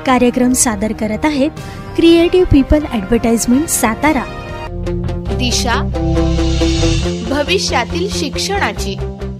कार्यक्रम सादर करत आहेत क्रिएटिव्ह पीपल ॲडव्हर्टाइजमेंट सातारा। दिशा भविष्यातील शिक्षणाची।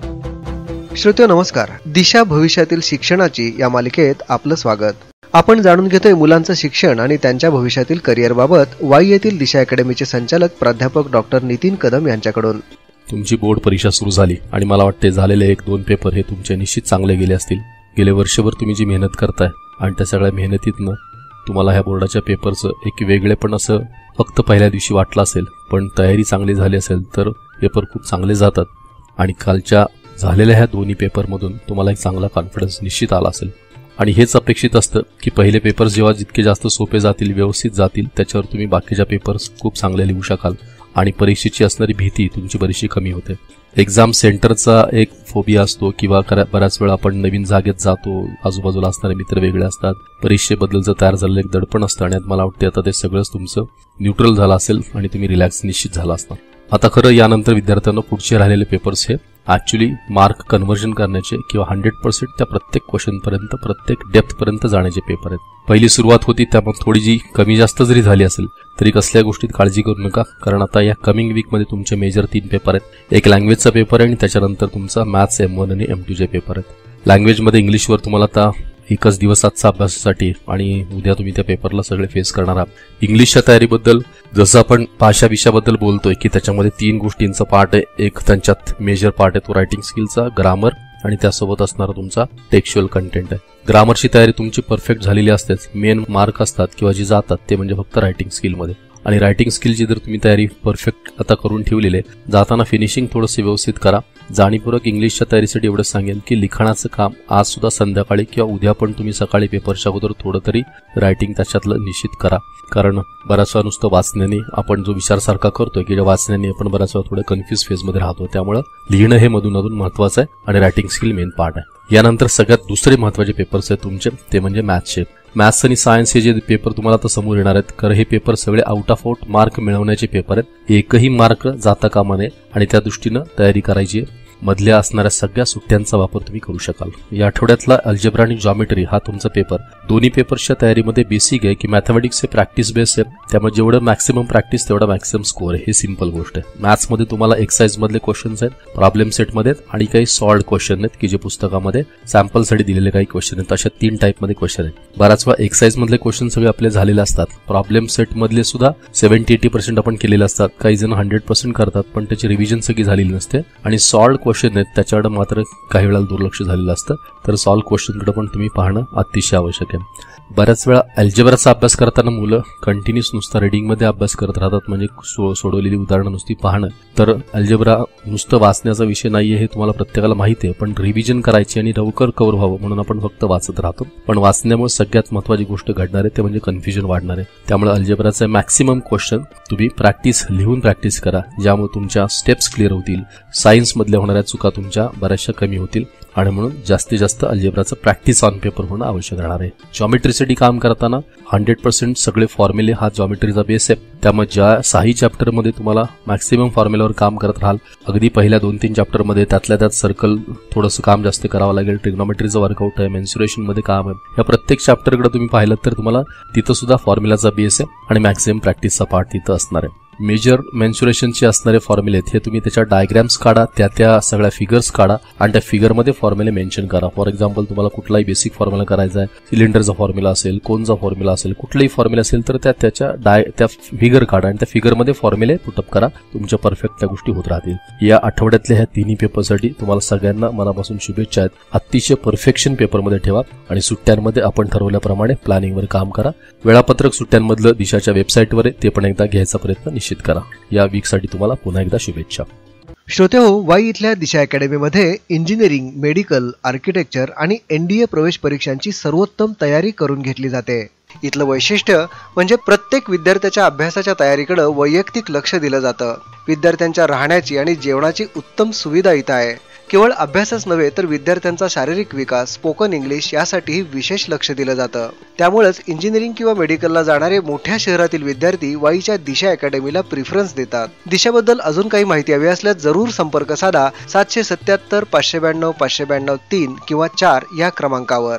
श्रोत्यो नमस्कार, दिशा भविष्यातील शिक्षणाची या मालिकेत आपलं स्वागत। आपण जाणून घेतोय मुलांचं शिक्षण आणि त्यांच्या भविष्यातील करिअर बाबत वाई येथील दिशा अकॅडमीचे संचालक प्राध्यापक डॉक्टर नितीन कदम यांच्याकडून। तुमची बोर्ड परीक्षा सुरू झाली आणि मला वाटते झालेले 1-2 पेपर हे तुमचे निश्चित चांगले गेले असतील। गेले वर्षभर तुम्ही जी मेहनत करताय आणि त्या सगळ्या मेहनतीतनं तुम्हाला ह्या बोर्डाच्या पेपरचं एक वेगळेपण असं फक्त पहिल्या दिवशी वाटलं असेल, पण तयारी चांगली झाली असेल तर पेपर खूप चांगले जातात आणि कालच्या झालेल्या ह्या दोन्ही पेपरमधून तुम्हाला एक चांगला कॉन्फिडन्स निश्चित आला असेल। आणि हेच अपेक्षित असतं की पहिले पेपर्स जेव्हा जितके जास्त सोपे जातील, व्यवस्थित जातील, त्याच्यावर तुम्ही बाकीच्या पेपर्स खूप चांगले लिहू शकाल आणि परीक्षेची असणारी भीती तुमची बरीचशी कमी होते। एक्झाम सेंटरचा एक फोबिया असतो किंवा बऱ्याच वेळा आपण नवीन जागेत जातो, आजूबाजूला असणारे मित्र वेगळे असतात, परीक्षेबद्दलचं तयार झालेलं एक दडपण असतं आणि मला वाटते आता ते सगळंच तुमचं न्यूट्रल झालं असेल आणि तुम्ही रिलॅक्स निश्चित झाला असणार। आता खरं यानंतर विद्यार्थ्यांना पुढचे राहिलेले पेपर्स हे ॲक्च्युली मार्क कन्व्हर्जन करण्याचे किंवा 100% त्या प्रत्येक क्वेश्चनपर्यंत, प्रत्येक डेप्थपर्यंत जाण्याचे पेपर आहेत। पहिली सुरुवात होती त्यामुळे थोडी जी कमी जास्त जरी झाली असेल तरी कसल्या गोष्टीत काळजी करू नका, कारण आता या कमिंग वीकमध्ये तुमचे मेजर 3 पेपर आहेत। एक लँग्वेजचा पेपर आहे आणि त्याच्यानंतर तुमचा मॅथ्स M1 आणि M2 चे पेपर आहेत। लँग्वेजमध्ये इंग्लिशवर तुम्हाला आता एकच दिवस आजचा अभ्यासासाठी आणि उद्या तुम्ही त्या पेपरला सगळे फेस करणार आहात। इंग्लिशच्या तयारीबद्दल जसं आपण भाषा विषयाबद्दल बोलतोय की त्याच्यामध्ये 3 गोष्टींचा पार्ट आहे। एक त्यांच्यात मेजर पार्ट आहे तो रायटिंग स्किलचा, ग्रामर आणि त्यासोबत असणारा तुमचा टेक्स्च्युअल कंटेंट आहे। ग्रामरची तयारी तुमची परफेक्ट झालेली असतेच, मेन मार्क असतात किंवा जे जातात ते म्हणजे फक्त रायटिंग स्किलमध्ये। आणि रायटिंग स्किलची जर तुम्ही तयारी परफेक्ट आता करून ठेवलेली आहे, जाताना फिनिशिंग थोडंसं व्यवस्थित करा। जाणीवपूर्वक इंग्लिशच्या तयारीसाठी एवढंच सांगेन की लिखाणाचं काम आज सुद्धा संध्याकाळी किंवा उद्या पण तुम्ही सकाळी पेपरच्या अगोदर थोडं तरी रायटिंग त्याच्यातलं निश्चित करा, कारण बऱ्याच वेळा नुसतं वाचण्याने आपण जो विचार सारखा करतोय की वाचण्याने आपण बऱ्याच वेळा थोडं कन्फ्युज फेजमध्ये राहतो, त्यामुळे लिहिणं हे मधून महत्वाचं आहे आणि रायटिंग स्किल मेन पार्ट आहे। यानंतर सगळ्यात दुसरे महत्वाचे पेपर्स आहेत तुमचे, ते म्हणजे मॅथ्सचे। मॅथ्स आणि सायन्स हे जे पेपर तुम्हाला आता समोर येणार आहेत, कारण हे पेपर सगळे आउट ऑफ आउट मार्क मिळवण्याचे पेपर आहेत। एकही मार्क जाता कामा नये आणि त्या दृष्टीनं तयारी करायची आहे। मधल्या असणाऱ्या सगळ्या सुट्ट्यांचा वापर तुम्ही करू शकाल। या आठवड्यातला अल्जेब्रा आणि जॉमेट्री हा तुमचा पेपर, दोन्ही पेपर्सच्या तयारीमध्ये बेसिक आहे की मॅथमॅटिक्स हे प्रॅक्टिस बेस आहे, त्यामुळे जेवढं मॅक्सिमम प्रॅक्टिस तेवढा मॅक्सिमम स्कोअर आहे, हे सिंपल गोष्ट आहे। मॅथ्समध्ये तुम्हाला एक्सरसाइज मधले क्वेश्चन्स आहेत, प्रॉब्लेम सेटमध्ये आणि काही सॉल्व्ड क्वेश्चन आहेत की जे पुस्तकामध्ये सॅम्पलसाठी दिलेले काही क्वेश्चन आहेत। अशा 3 टाईपमध्ये क्वेश्चन आहेत। बऱ्याच वेळा एक्सरसाइज मधले क्वेश्चन सगळे आपले झालेले असतात, प्रॉब्लेम सेट मधले सुद्धा 70-80% आपण केलेले असतात, काही जण 100% करतात पण त्याची रिव्हिजन सगळी झालेली नसते। आणि सॉल्व्ड क्वेश्चन आहेत त्याच्याकडे मात्र काही वेळा दुर्लक्ष झालेलं असतं, तर सॉल्व्ह क्वेश्चनकडे पण तुम्ही पाहणं अतिशय आवश्यक आहे। बऱ्याच वेळा अल्जेब्राचा अभ्यास करताना मुलं कंटिन्यूस नुसतं रीडिंगमध्ये अभ्यास करत राहतात, म्हणजे सोडवलेली उदाहरणं नुसती पाहणं। तर अल्जेब्रा नुसतं वाचण्याचा विषय नाहीये हे तुम्हाला प्रत्येकाला माहिती आहे, पण रिव्हिजन करायची आणि लवकर कव्हर व्हावं म्हणून आपण फक्त वाचत राहतो, पण वाचण्यामुळे सगळ्यात महत्त्वाची गोष्ट घडणार आहे ते म्हणजे कन्फ्युजन वाढणार आहे। त्यामुळे अल्जेब्राचे मॅक्सिमम क्वेश्चन तुम्ही लिहून प्रॅक्टिस करा, ज्यामुळे तुमच्या स्टेप्स क्लिअर होतील, सायन्स मधल्या होणाऱ्या चुका तुमच्या बऱ्याचशा कमी होतील आणि म्हणून जास्तीत जास्त अल्जेब्राचं प्रॅक्टिस ऑन पेपर होणं आवश्यक राहणार आहे। जॉमेट्रीसाठी काम करताना 100% सगळे फॉर्म्युले हा जॉमेट्रीचा बेस आहे, त्यामुळे ज्या 6 चॅप्टरमध्ये तुम्हाला मॅक्सिमम फॉर्म्युलावर काम करत राहाल, अगदी पहिल्या 2-3 चॅप्टरमध्ये त्यातल्या त्यात सर्कल थोडंसं काम जास्त करावं लागेल, ट्रिग्नोमेट्रीचं वर्कआउट आहे, मेन्सुरेशनमध्ये काम आहे, या प्रत्येक चॅप्टरकडे तुम्ही पाहिलं तर तुम्हाला तिथं सुद्धा फॉर्म्युलाचा बेस आहे आणि मॅक्सिमम प्रॅक्टिसचा पार्ट तिथं असणार आहे। मेजर मेन्सुरेशनचे असणारे फॉर्म्युले हे तुम्ही त्याच्या डायग्राम्स काढा, त्या सगळ्या फिगर्स काढा आणि त्या फिगरमध्ये फॉर्म्युले मेन्शन करा। फॉर एक्झाम्पल तुम्हाला कुठलाही बेसिक फॉर्म्युला करायचा आहे, सिलेंडरचा फॉर्म्युला असेल, कोनचा फॉर्म्युला असेल, कुठलाही फॉर्म्युला असेल तर त्या फिगर काढा आणि त्या फिगरमध्ये फॉर्म्युले पुटअप करा, तुमच्या परफेक्ट त्या गोष्टी होत राहतील। या आठवड्यातल्या ह्या 3 पेपरसाठी तुम्हाला सगळ्यांना मनापासून शुभेच्छा आहेत। अतिशय परफेक्शन पेपरमध्ये ठेवा आणि सुट्ट्यांमध्ये आपण ठरवल्याप्रमाणे प्लॅनिंगवर काम करा। वेळापत्रक सुट्ट्यांमधलं दिशाच्या वेबसाईटवर आहे, ते पण एकदा घ्यायचा प्रयत्न निश्चित करा। या वीकसाठी तुम्हाला पुन्हा एकदा शुभेच्छा। श्रोतेहो, वाई इथल्या दिशा अकॅडमीमध्ये इंजिनिअरिंग, मेडिकल, आर्किटेक्चर आणि NDA प्रवेश परीक्षांची सर्वोत्तम तयारी करून घेतली जाते। इथलं वैशिष्ट्य म्हणजे प्रत्येक विद्यार्थ्याच्या अभ्यासाच्या तयारीकडे वैयक्तिक लक्ष दिलं जातं। विद्यार्थ्यांच्या राहण्याची आणि जेवणाची उत्तम सुविधा इथं आहे। केवळ अभ्यासच नव्हे तर विद्यार्थ्यांचा शारीरिक विकास, स्पोकन इंग्लिश यासाठीही विशेष लक्ष दिलं जातं। त्यामुळेच इंजिनिअरिंग किंवा मेडिकलला जाणारे मोठ्या शहरातील विद्यार्थी वाईच्या दिशा अकॅडमीला प्रेफरन्स देतात। दिशाबद्दल अजून काही माहिती हवी असल्यास जरूर संपर्क साधा 777 592 592 3 किंवा 4 या क्रमांकावर।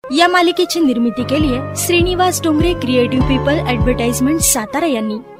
या मालिकेची निर्मिती केली आहे Shrinivas Dongre creative people advertisement Satara यांनी.